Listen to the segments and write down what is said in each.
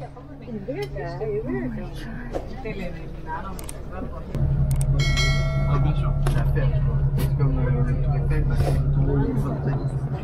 Ah, bien sûr, c'est à faire, tu vois. C'est comme le Tour Eiffel, bah, c'est tout le monde qui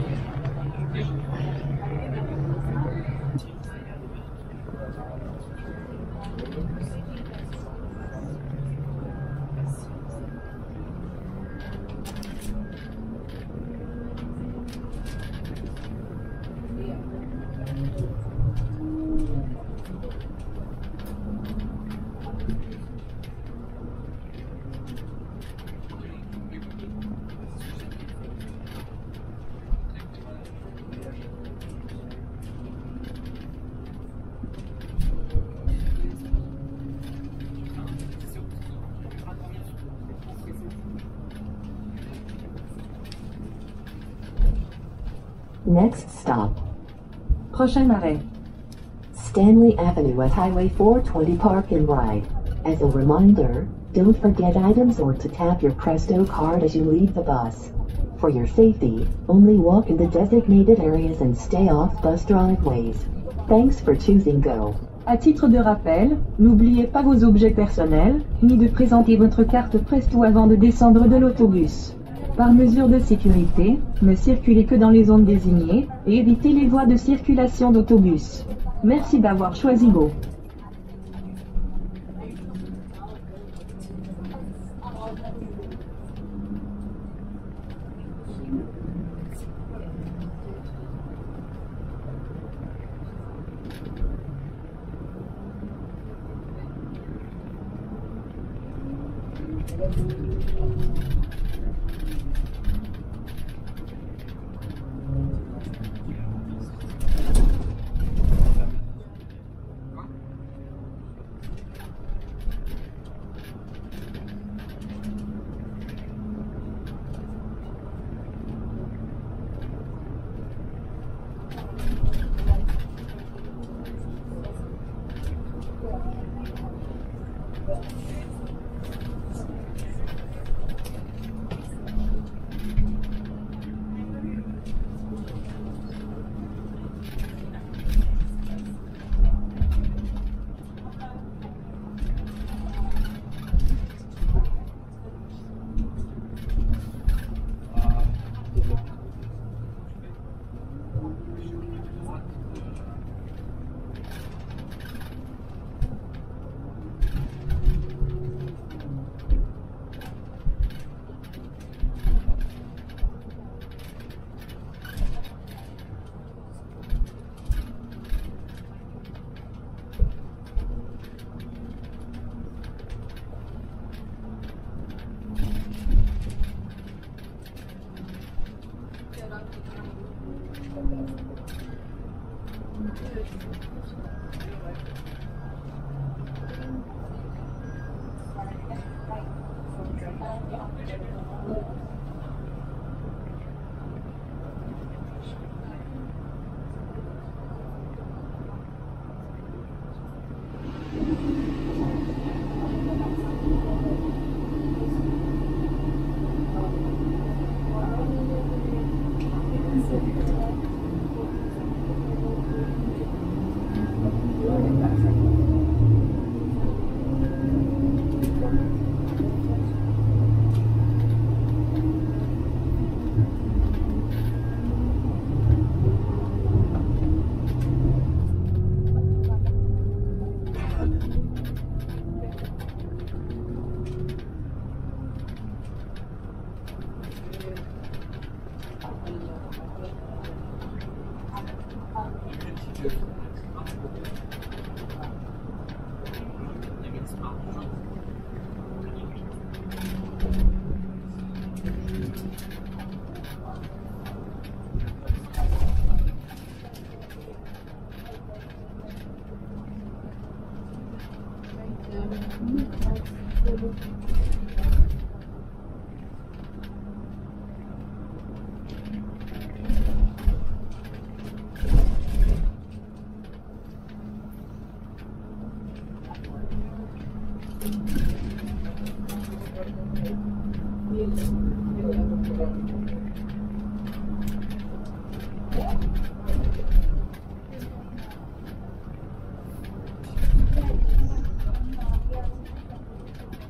Next stop. Prochain arrêt. Stanley Avenue at Highway 420 Park and Ride. As a reminder, don't forget items or to tap your Presto card as you leave the bus. For your safety, only walk in the designated areas and stay off bus driveways. Thanks for choosing Go. À titre de rappel, n'oubliez pas vos objets personnels, ni de présenter votre carte Presto avant de descendre de l'autobus. Par mesure de sécurité, ne circulez que dans les zones désignées, et évitez les voies de circulation d'autobus. Merci d'avoir choisi Go.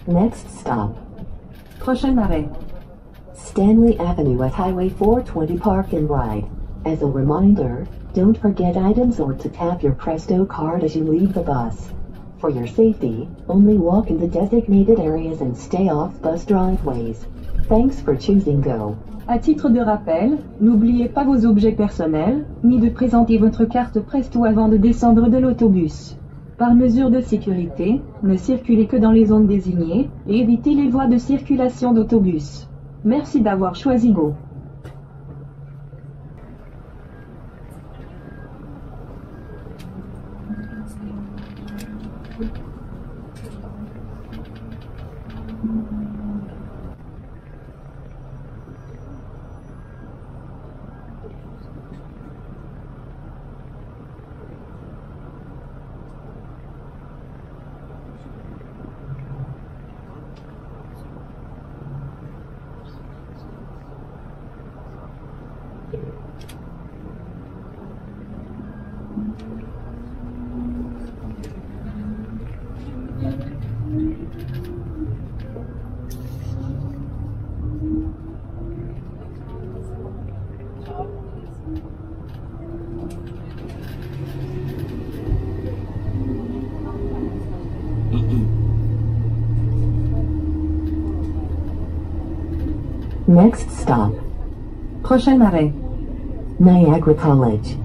Next stop, Prochain arrêt. Stanley Avenue at Highway 420 Park and Ride. As a reminder, don't forget items or to tap your Presto card as you leave the bus. For your safety, only walk in the designated areas and stay off bus driveways. Thanks for choosing Go. À titre de rappel, n'oubliez pas vos objets personnels, ni de présenter votre carte Presto avant de descendre de l'autobus. Par mesure de sécurité, ne circulez que dans les zones désignées, et évitez les voies de circulation d'autobus. Merci d'avoir choisi Go. Next stop, Prochain arrêt. Niagara College.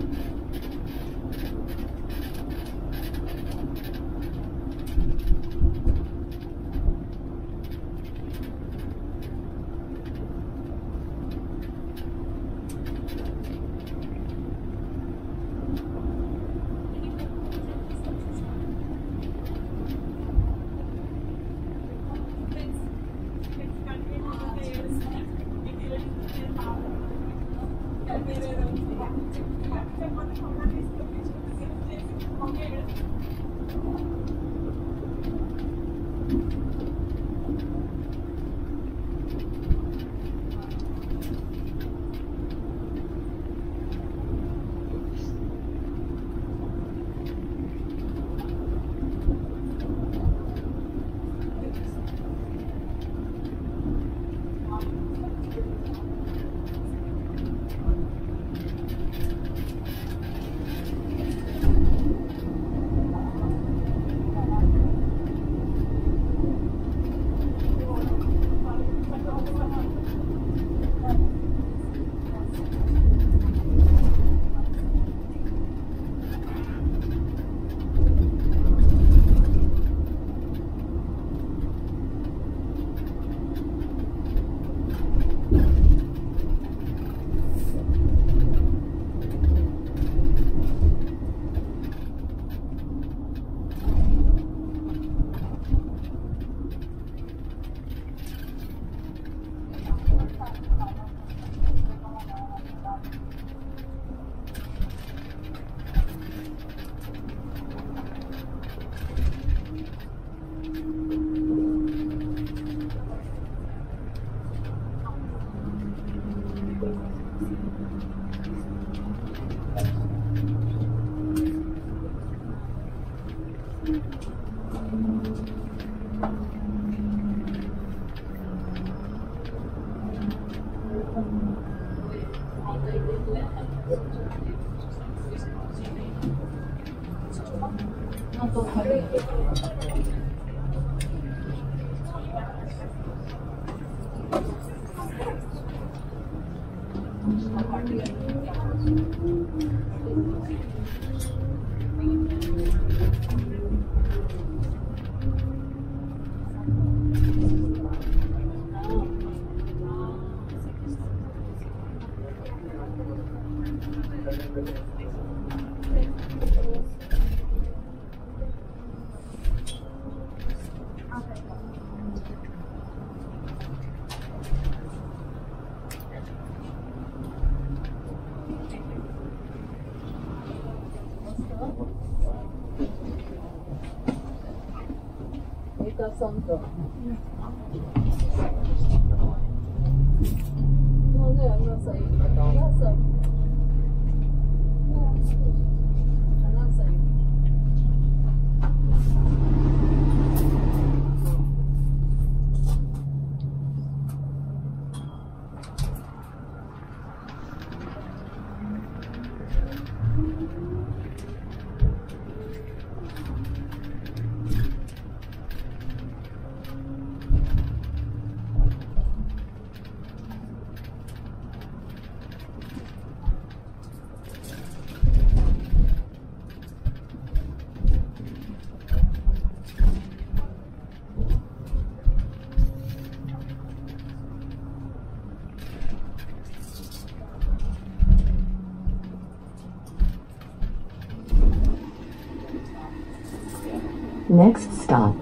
Next stop,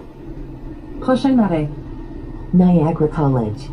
Prochain arrêt, Niagara College.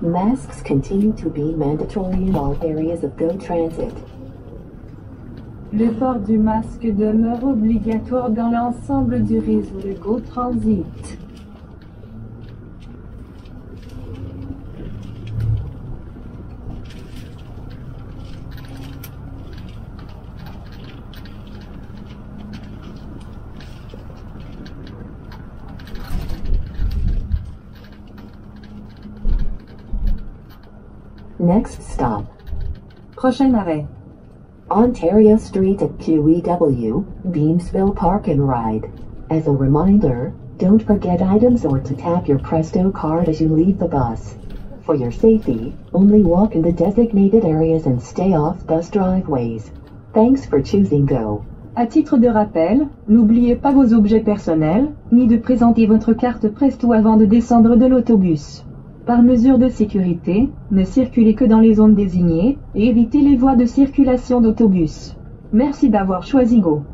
Masks continue to be mandatory in all areas of GO Transit. Le port du masque demeure obligatoire dans l'ensemble du réseau de GO Transit. Next stop. Prochain arrêt. Ontario Street at QEW, Beamsville Park and Ride. As a reminder, don't forget items or to tap your Presto card as you leave the bus. For your safety, only walk in the designated areas and stay off bus driveways. Thanks for choosing GO. À titre de rappel, n'oubliez pas vos objets personnels, ni de présenter votre carte Presto avant de descendre de l'autobus. Par mesure de sécurité, ne circulez que dans les zones désignées, et évitez les voies de circulation d'autobus. Merci d'avoir choisi GO.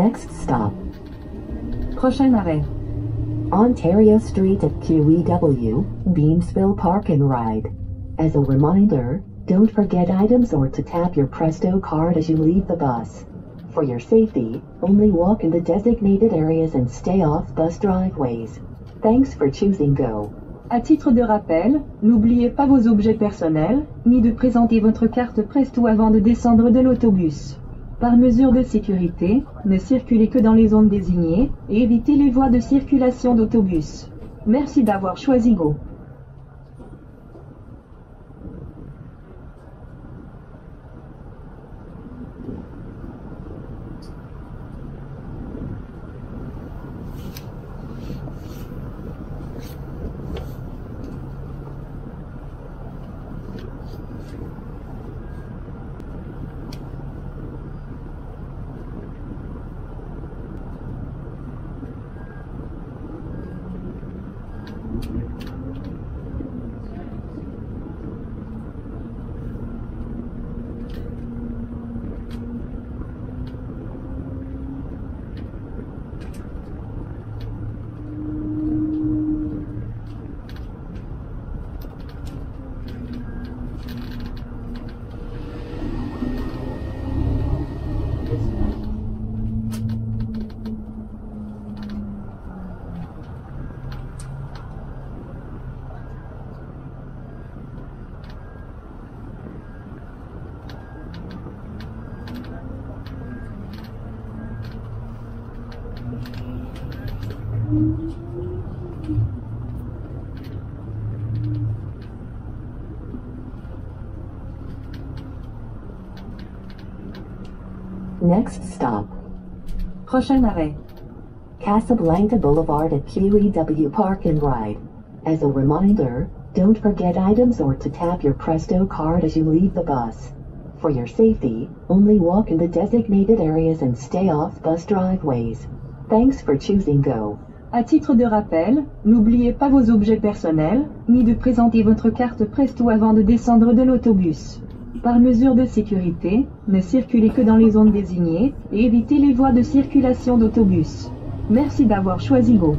Next stop, Prochain arrêt. Ontario Street at QEW, Beamsville Park and Ride. As a reminder, don't forget items or to tap your Presto card as you leave the bus. For your safety, only walk in the designated areas and stay off bus driveways. Thanks for choosing Go. À titre de rappel, n'oubliez pas vos objets personnels, ni de présenter votre carte Presto avant de descendre de l'autobus. Par mesure de sécurité, ne circulez que dans les zones désignées, et évitez les voies de circulation d'autobus. Merci d'avoir choisi Go. Next stop, Prochain arrêt. Casablanca Boulevard at QEW Park and Ride. As a reminder, don't forget items or to tap your Presto card as you leave the bus. For your safety, only walk in the designated areas and stay off bus driveways. Thanks for choosing Go. À titre de rappel, n'oubliez pas vos objets personnels, ni de présenter votre carte Presto avant de descendre de l'autobus. Par mesure de sécurité, ne circulez que dans les zones désignées, et évitez les voies de circulation d'autobus. Merci d'avoir choisi Go.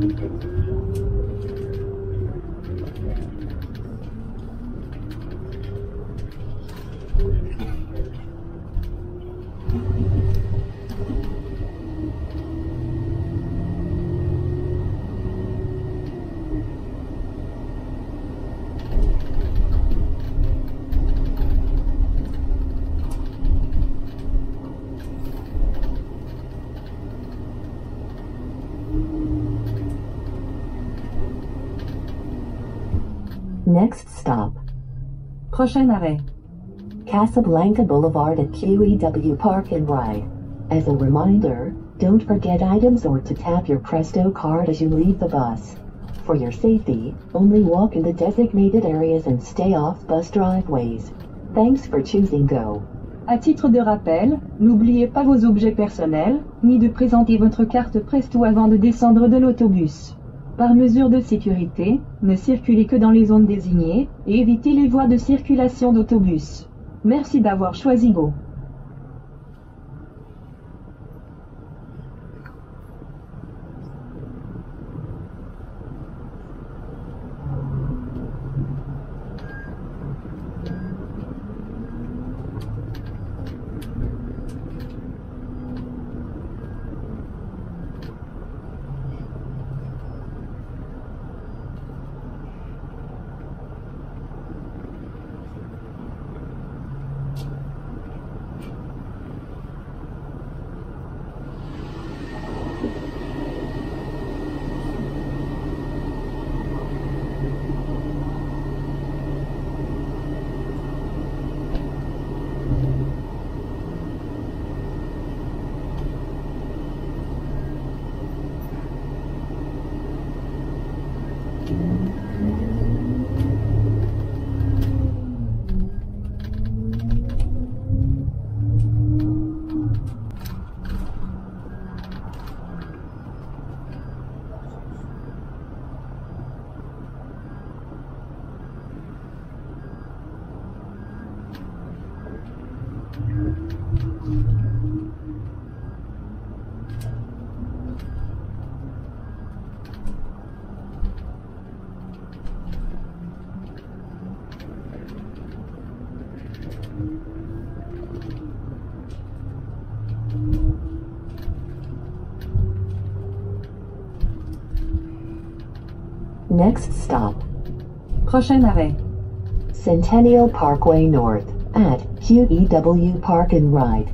Next stop, Prochain arrêt. Casablanca Boulevard at QEW Park and Ride. As a reminder, don't forget items or to tap your Presto card as you leave the bus. For your safety, only walk in the designated areas and stay off bus driveways. Thanks for choosing Go. À titre de rappel, n'oubliez pas vos objets personnels, ni de présenter votre carte Presto avant de descendre de l'autobus. Par mesure de sécurité, ne circulez que dans les zones désignées, et évitez les voies de circulation d'autobus. Merci d'avoir choisi Go. Next stop, Prochain arrêt. Centennial Parkway North at QEW Park and Ride.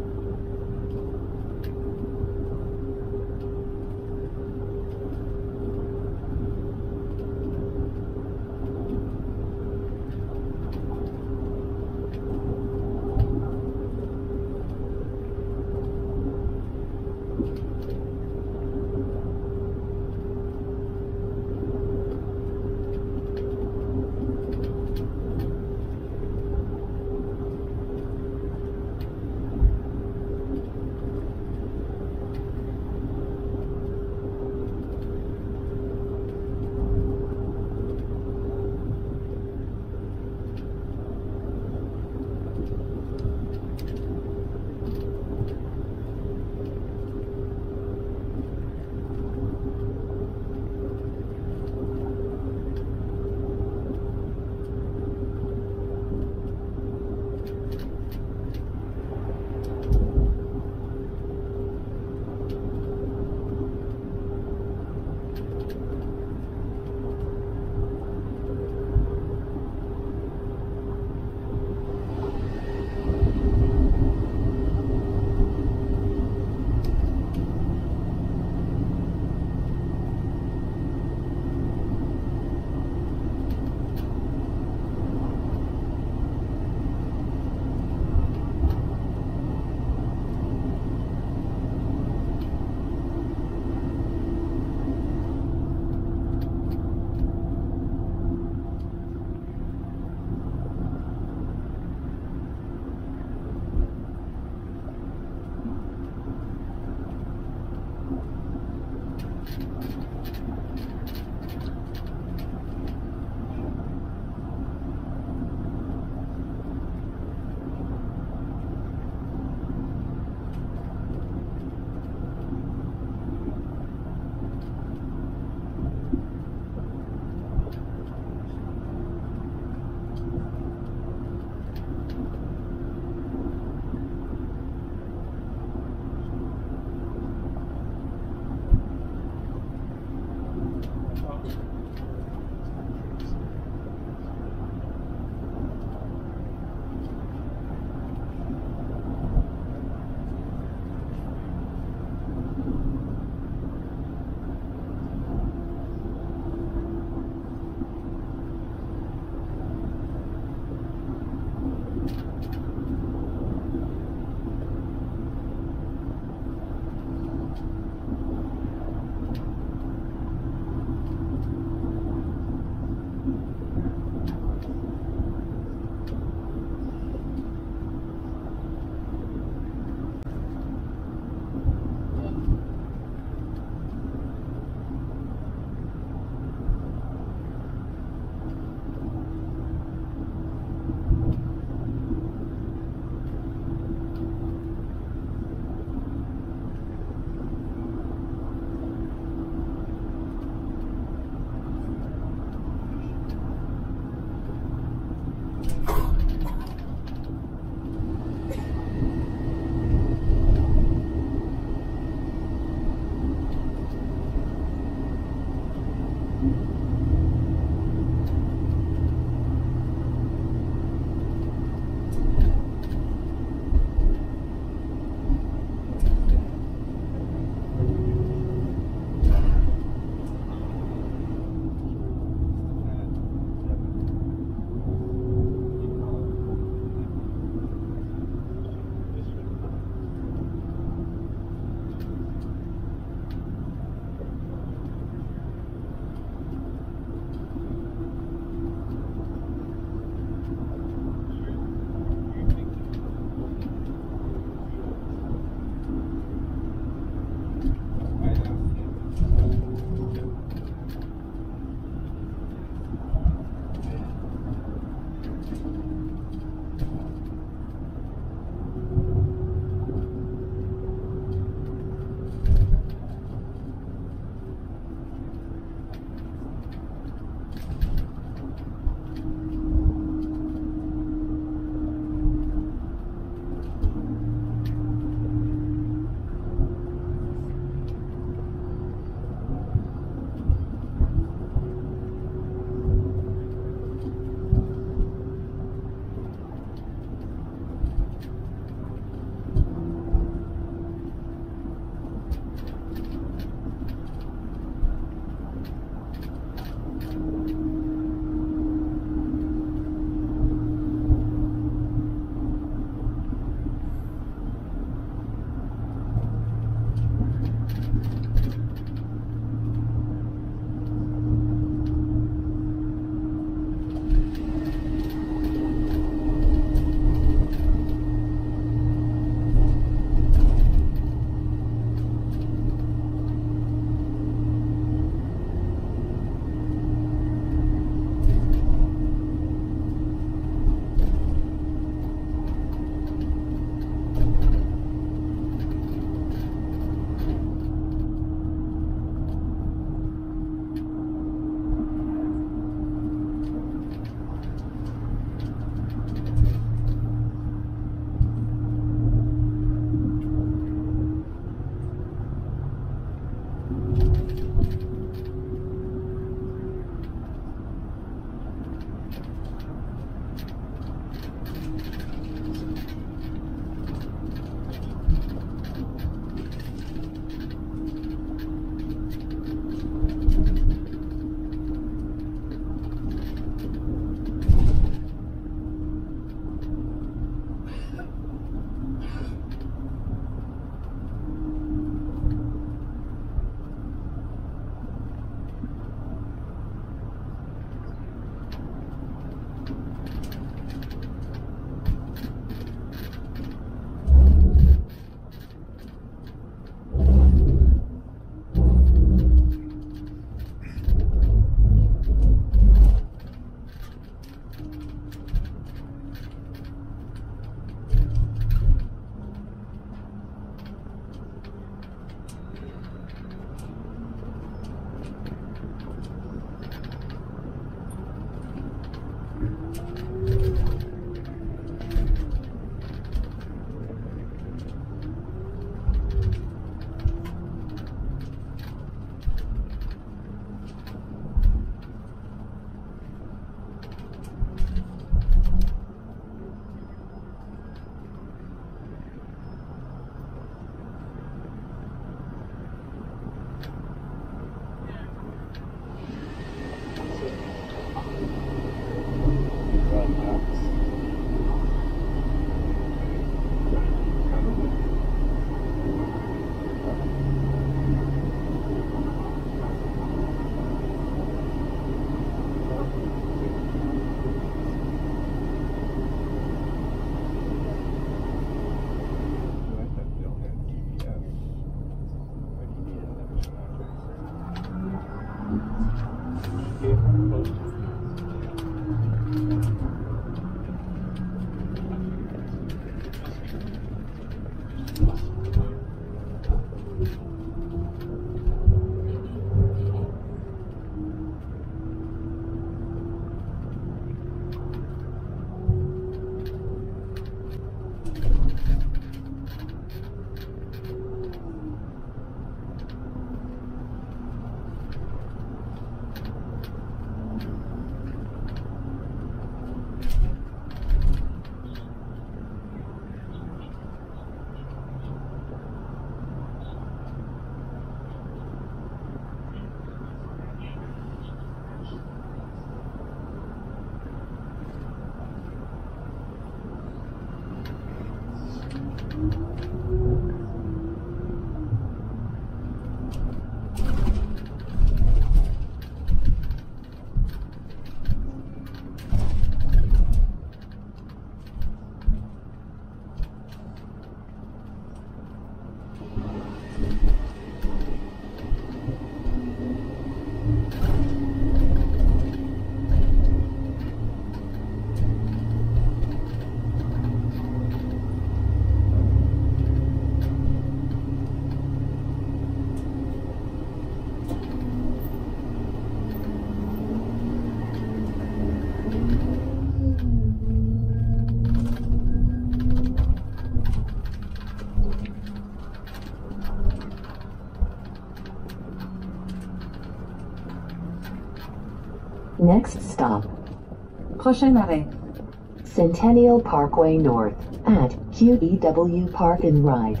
Next stop, Prochain arrêt. Centennial Parkway North at QEW Park and Ride.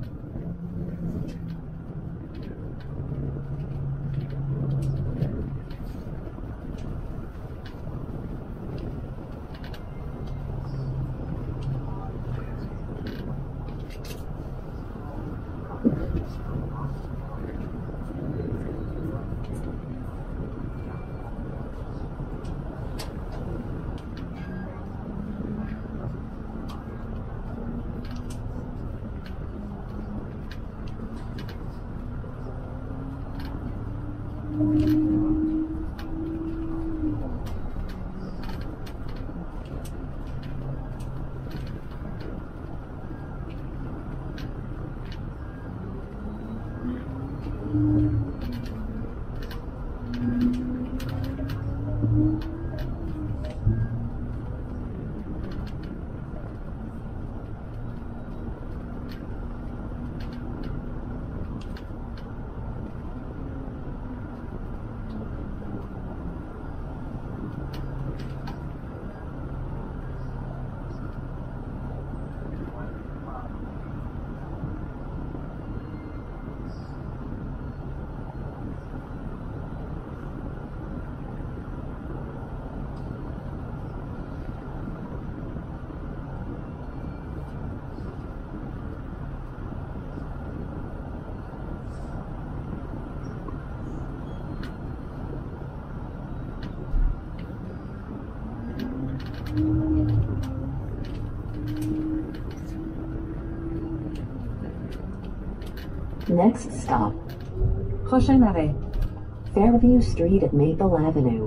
Next stop, Prochain arrêt. Fairview Street at Maple Avenue.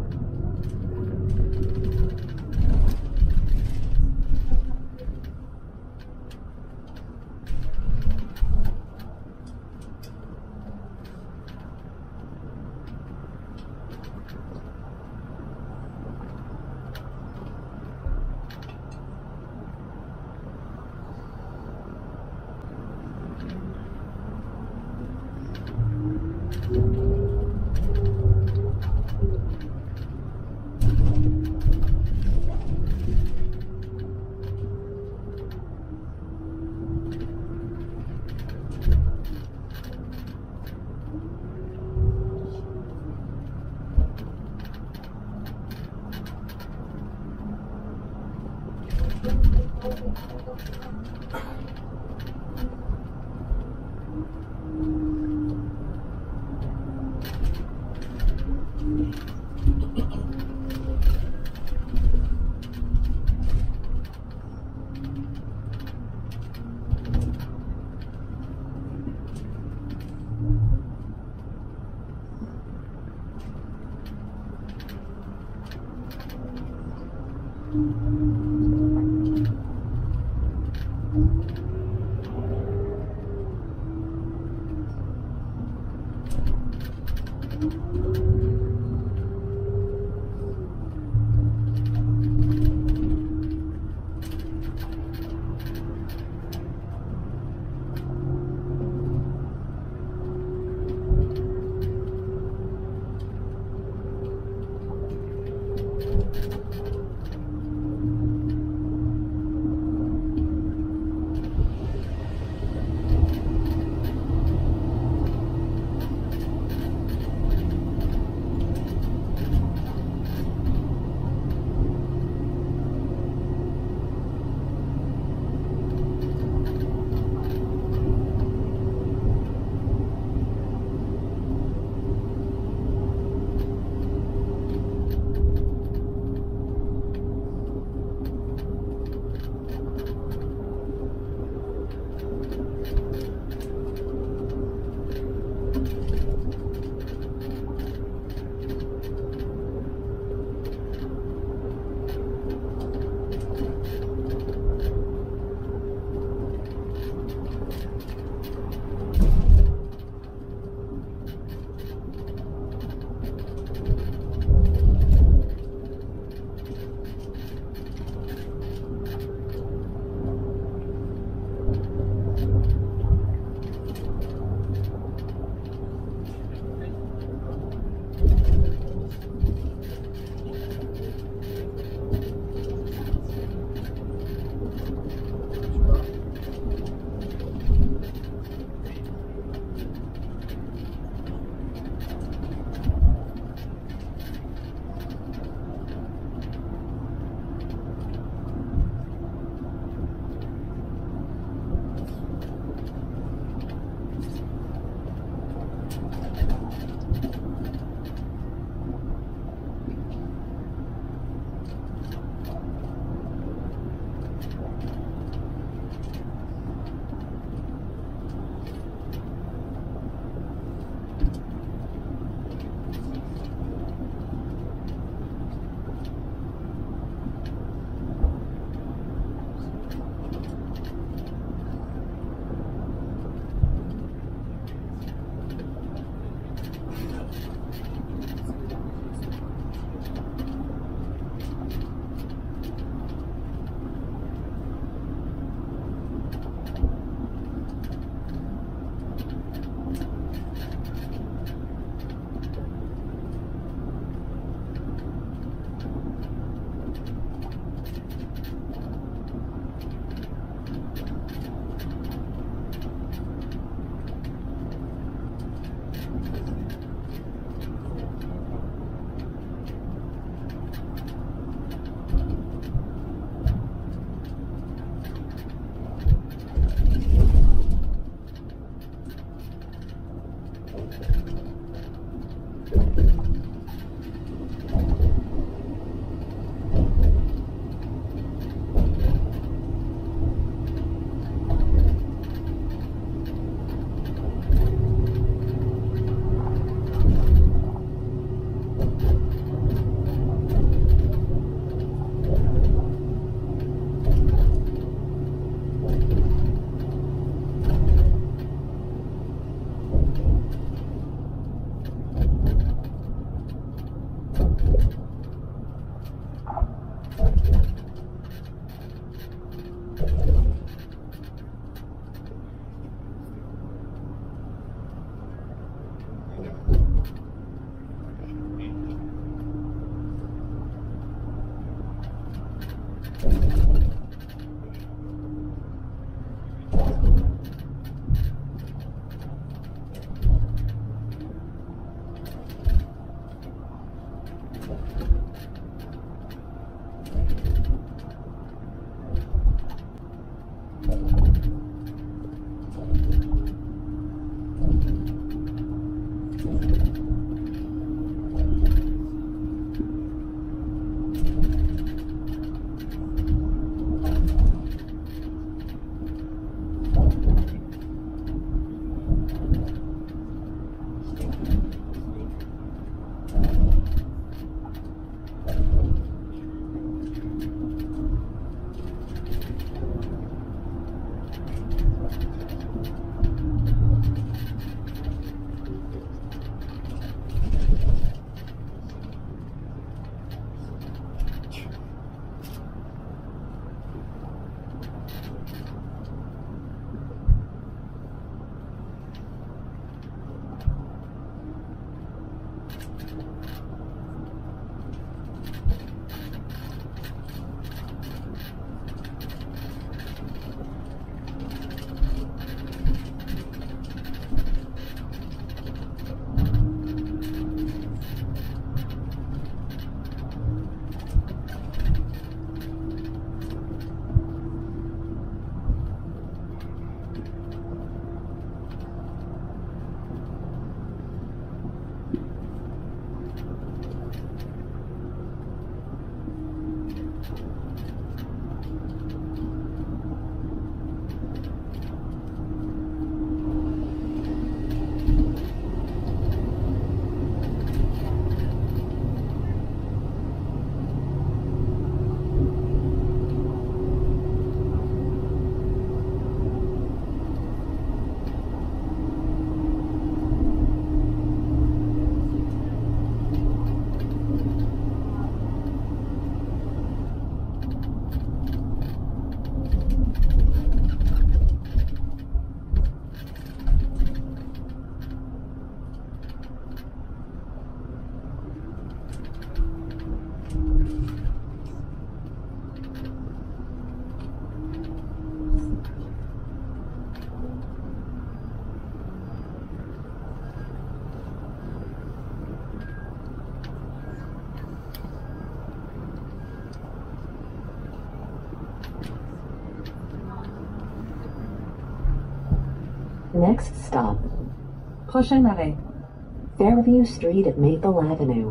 Next stop, Prochain arrêt. Fairview Street at Maple Avenue.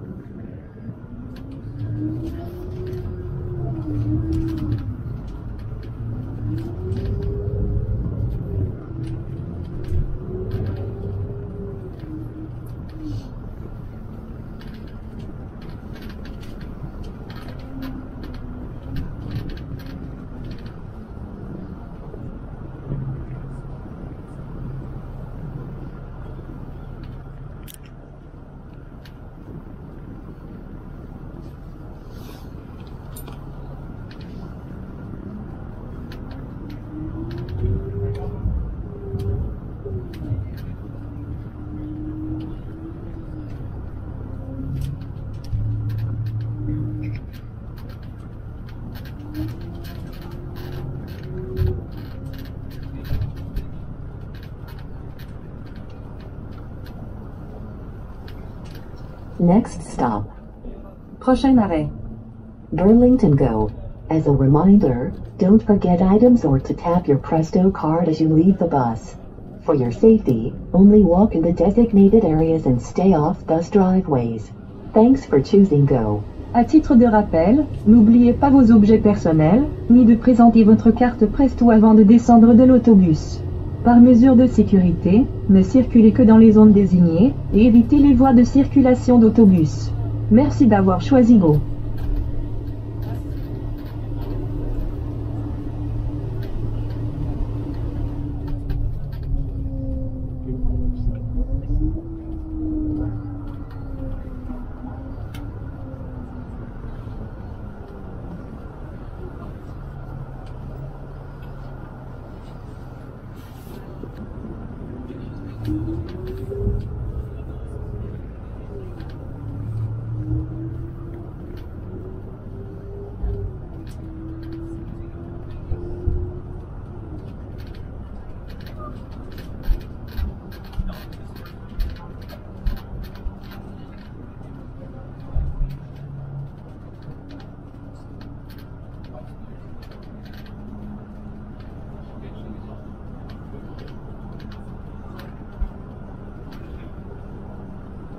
Next stop, Prochain arrêt. Burlington Go. As a reminder, don't forget items or to tap your Presto card as you leave the bus. For your safety, only walk in the designated areas and stay off bus driveways. Thanks for choosing Go. À titre de rappel, n'oubliez pas vos objets personnels, ni de présenter votre carte Presto avant de descendre de l'autobus. Par mesure de sécurité, ne circulez que dans les zones désignées, et évitez les voies de circulation d'autobus. Merci d'avoir choisi Go.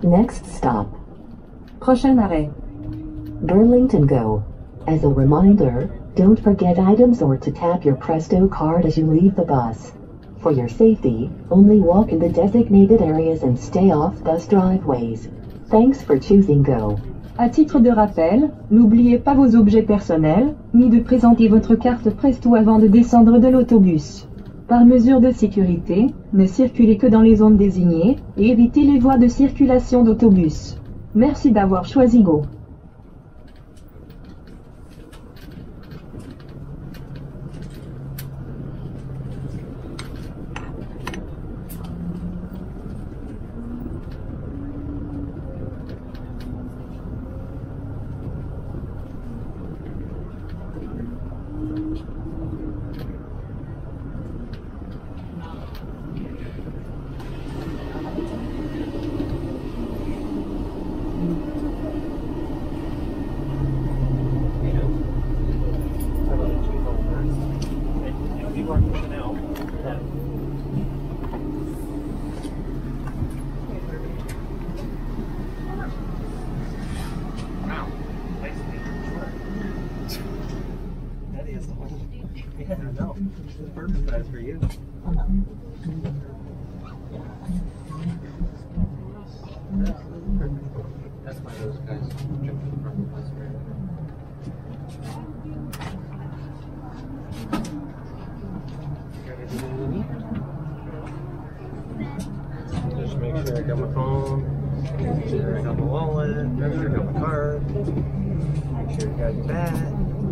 Next stop, Prochain arrêt. Burlington Go. As a reminder, don't forget items or to tap your Presto card as you leave the bus. For your safety, only walk in the designated areas and stay off bus driveways. Thanks for choosing Go. À titre de rappel, n'oubliez pas vos objets personnels, ni de présenter votre carte Presto avant de descendre de l'autobus. Par mesure de sécurité, ne circulez que dans les zones désignées, et évitez les voies de circulation d'autobus. Merci d'avoir choisi Go. That is the one. Yeah, I know. It's perfect size for you. That's why those guys jumped in front of us. Just make sure I got my phone, make sure I got my wallet, make sure I got my card, make sure I got your bag.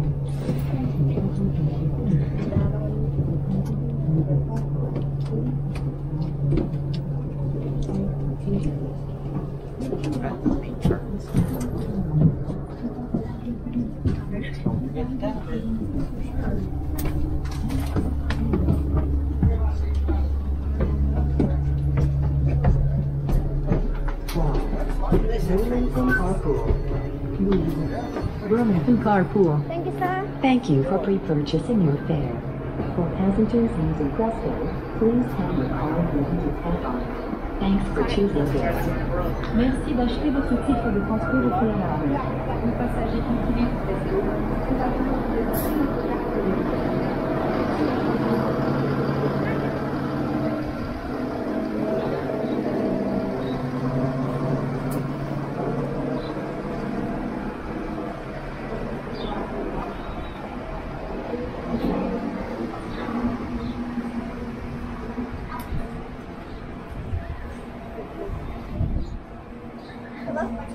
At the speed charts. Don't forget to tap it. Burlington Carpool. Thank you, sir. Thank you for pre-purchasing your fare. For passengers using Presto, please have your card ready to tap on. Thanks for choosing this. Merci d'acheter votre titre de transport au préalable. Les passagers qui utilisent Presto, Hello?